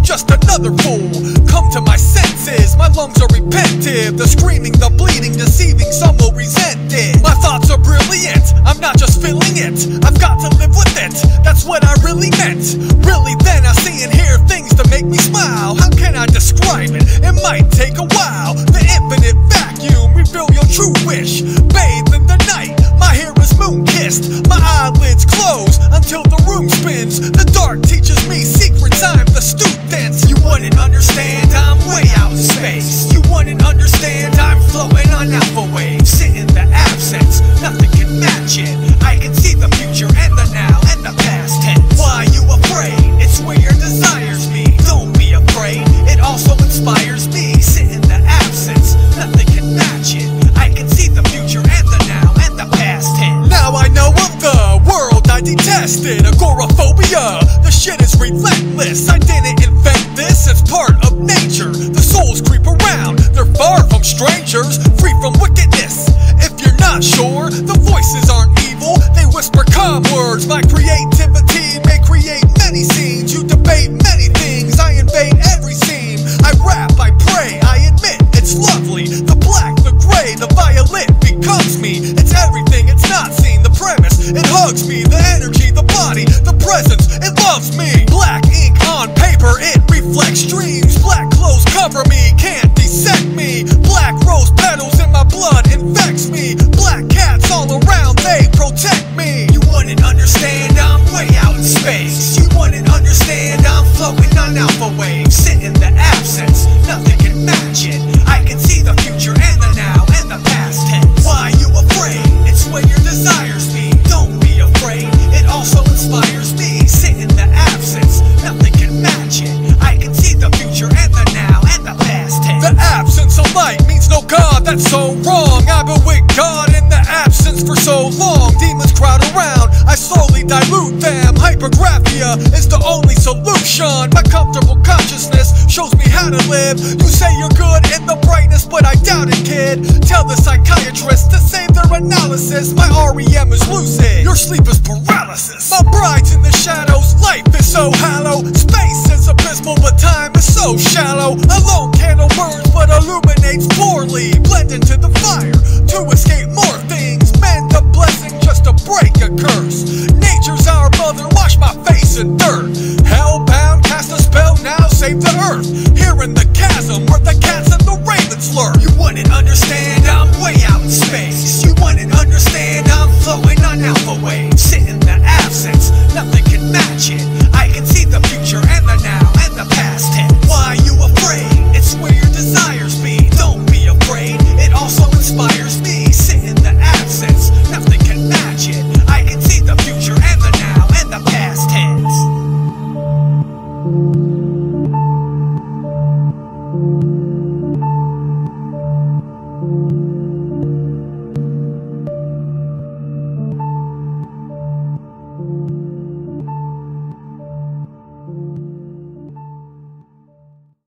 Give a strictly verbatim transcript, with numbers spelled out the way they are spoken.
just another fool. Come to my senses, my lungs are repentive. The screaming, the bleeding, deceiving, some will resent it. My thoughts are brilliant, I'm not just feeling it. I've got to live with it, that's what I really meant. Really then I see and hear things to make me smile. How can I describe it? It might take a while. The infinite vacuum, reveal your true wish. Bathe in the night, my hair is moon-kissed. My eyelids close until the room spins. The dark teaches me secrets, I'm the student. You wouldn't understand, I'm way out in space. You wouldn't understand, I'm floating on alpha waves. Sit in the absence, nothing can match it. I can see the future and the now and the past tense. Why you afraid? It's where your desires be. Don't be afraid, it also inspires me. Sit in the absence, nothing can match it. I can see the future and the now and the past tense. Now I know of the world I detested. Agoraphobia, the shit is relentless. I didn't invent this, it's part of nature. The souls creep around, they're far from strangers, free from wickedness. If you're not sure, the voices aren't evil, they whisper calm words. My creativity may create many scenes. You debate many things, I invade every scene. I rap, I pray, I admit it's lovely. The black, the gray, the violet becomes me. It's everything, it's not seen. The premise, it hugs me. The energy, the body, the presence, it loves me. Black ink on paper, it reflects dreams. Black clothes cover me, can't dissect me. Black rose petals in my blood infects me. Black cats all around, they protect me. You wouldn't understand, I'm way out in space. You wouldn't understand, I'm floating on alpha waves. Sit in the absence, nothing can match it. I can see the future and the now and the past tense. Why you afraid? It's where your desires be. Don't be afraid, it also inspires me. Sit in the absence, nothing can match it. I can see the future and the now and the past tense. The absence of light means no God, that's so wrong. I've been with God in the absence for so long. Demons crowd around, I slowly dilute them. Hypergraphia is the only solution. My comfortable consciousness shows me how to live. You say you're good in the brightness, but I doubt it, kid. Tell the psychiatrist to save their analysis. My R E M is lucid, your sleep is paralysis. My bride's in the shadows, life is so hollow. Space is abysmal, but time is so shallow. A lone candle burns, but illuminates poorly. Blend into the fire to escape more things. Mend the blessing just to break a curse. Nature's our mother, wash my face in dirt.